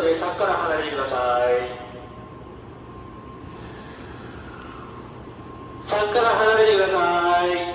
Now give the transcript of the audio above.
で柵から離れてください。柵から離れてください。